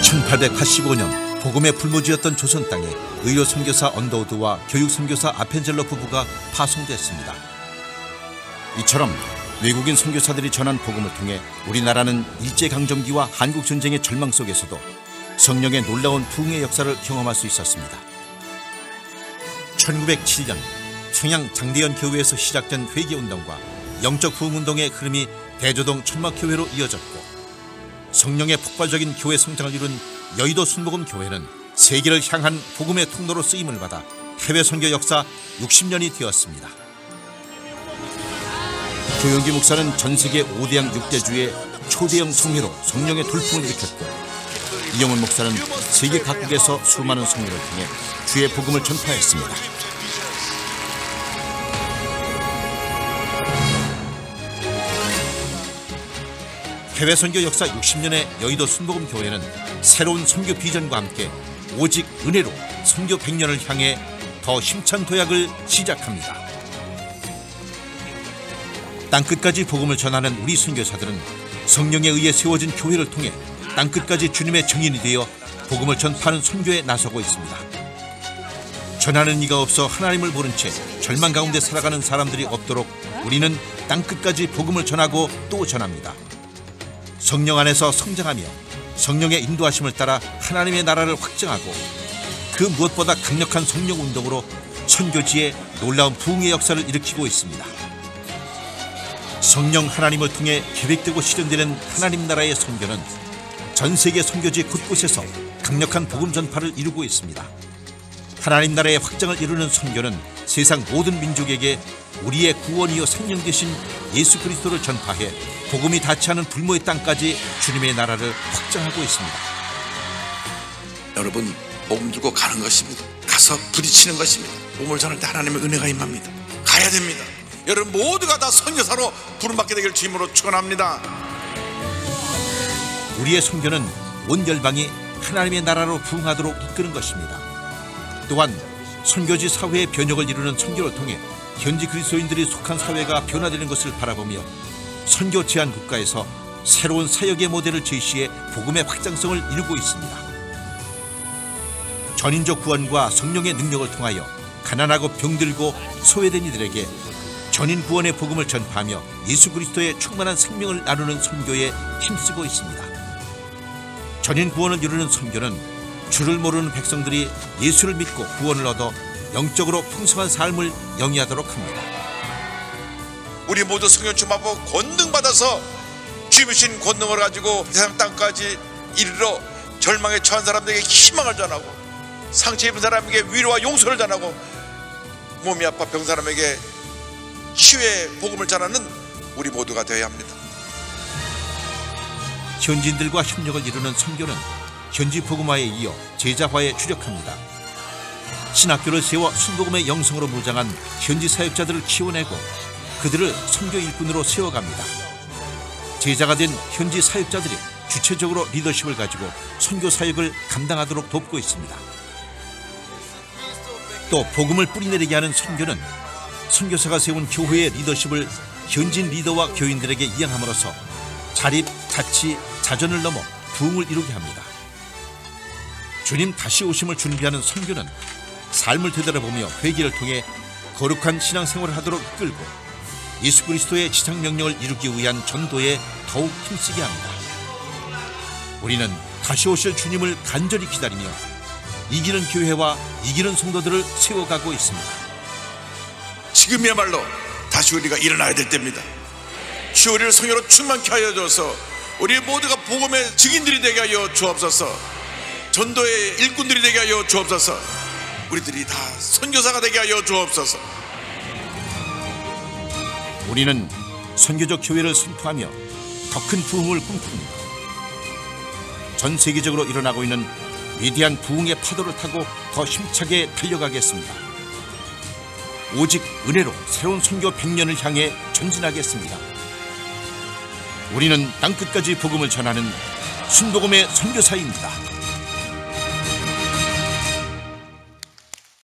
1885년 복음의 불모지였던 조선 땅에 의료 선교사 언더우드와 교육 선교사 아펜젤러 부부가 파송됐습니다. 이처럼 외국인 선교사들이 전한 복음을 통해 우리나라는 일제강점기와 한국전쟁의 절망 속에서도 성령의 놀라운 부흥의 역사를 경험할 수 있었습니다. 1907년 청양 장대현 교회에서 시작된 회개운동과 영적 부흥운동의 흐름이 대조동 천막교회로 이어졌고, 성령의 폭발적인 교회 성장을 이룬 여의도 순복음교회는 세계를 향한 복음의 통로로 쓰임을 받아 해외 선교 역사 60년이 되었습니다. 조영기 목사는 전 세계 5대양 6대주의 초대형 성회로 성령의 돌풍을 일으켰고, 이영훈 목사는 세계 각국에서 수많은 성회를 통해 주의 복음을 전파했습니다. 해외 선교 역사 60년의 여의도 순복음교회는 새로운 선교 비전과 함께 오직 은혜로 선교 100년을 향해 더 힘찬 도약을 시작합니다. 땅끝까지 복음을 전하는 우리 선교사들은 성령에 의해 세워진 교회를 통해 땅끝까지 주님의 증인이 되어 복음을 전파하는 선교에 나서고 있습니다. 전하는 이가 없어 하나님을 모른 채 절망 가운데 살아가는 사람들이 없도록 우리는 땅끝까지 복음을 전하고 또 전합니다. 성령 안에서 성장하며 성령의 인도하심을 따라 하나님의 나라를 확장하고, 그 무엇보다 강력한 성령 운동으로 선교지에 놀라운 부흥의 역사를 일으키고 있습니다. 성령 하나님을 통해 계획되고 실현되는 하나님 나라의 선교는 전 세계 선교지 곳곳에서 강력한 복음 전파를 이루고 있습니다. 하나님 나라의 확장을 이루는 선교는 세상 모든 민족에게 우리의 구원이요 생명 되신 예수 그리스도를 전파해 복음이 닿지 않은 불모의 땅까지 주님의 나라를 확장하고 있습니다. 여러분, 복음 들고 가는 것입니다. 가서 부딪히는 것입니다. 복음을 전할 때 하나님의 은혜가 임합니다. 가야 됩니다. 여러분 모두가 다 선교사로 부름받게 되길 주님으로 축원합니다. 우리의 선교는 온 열방이 하나님의 나라로 부흥하도록 이끄는 것입니다. 또한 선교지 사회의 변혁을 이루는 선교를 통해 현지 그리스도인들이 속한 사회가 변화되는 것을 바라보며 선교 제한 국가에서 새로운 사역의 모델을 제시해 복음의 확장성을 이루고 있습니다. 전인적 구원과 성령의 능력을 통하여 가난하고 병들고 소외된 이들에게 전인 구원의 복음을 전파하며 예수 그리스도의 충만한 생명을 나누는 선교에 힘쓰고 있습니다. 전인 구원을 이루는 선교는 주를 모르는 백성들이 예수를 믿고 구원을 얻어 영적으로 풍성한 삶을 영위하도록 합니다. 우리 모두 성령 충만하고 권능받아서 주님이신 권능을 가지고 세상 땅까지 이르러 절망에 처한 사람들에게 희망을 전하고, 상처 입은 사람에게 위로와 용서를 전하고, 몸이 아파 병 사람에게 치유의 복음을 전하는 우리 모두가 되어야 합니다. 현지인들과 협력을 이루는 선교는 현지 복음화에 이어 제자화에 주력합니다. 신학교를 세워 순복음의 영성으로 무장한 현지 사역자들을 키워내고 그들을 선교 일꾼으로 세워갑니다. 제자가 된 현지 사역자들이 주체적으로 리더십을 가지고 선교 사역을 감당하도록 돕고 있습니다. 또 복음을 뿌리내리게 하는 선교는 선교사가 세운 교회의 리더십을 현지인 리더와 교인들에게 이양함으로써 자립, 자치, 자전을 넘어 부흥을 이루게 합니다. 주님 다시 오심을 준비하는 선교는 삶을 되돌아보며 회개를 통해 거룩한 신앙생활을 하도록 이끌고 예수 그리스도의 지상명령을 이루기 위한 전도에 더욱 힘쓰게 합니다. 우리는 다시 오실 주님을 간절히 기다리며 이기는 교회와 이기는 성도들을 세워가고 있습니다. 지금이야말로 다시 우리가 일어나야 될 때입니다. 주 우리를 성령으로 충만케 하여 주어서 우리 모두가 복음의 증인들이 되게 하여 주옵소서. 전도의 일꾼들이 되게 하여 주옵소서. 우리들이 다 선교사가 되게 하여 주옵소서. 우리는 선교적 교회를 선포하며 더 큰 부흥을 꿈꿉니다. 전 세계적으로 일어나고 있는 위대한 부흥의 파도를 타고 더 힘차게 달려가겠습니다. 오직 은혜로 새로운 선교 100년을 향해 전진하겠습니다. 우리는 땅끝까지 복음을 전하는 순복음의 선교사입니다.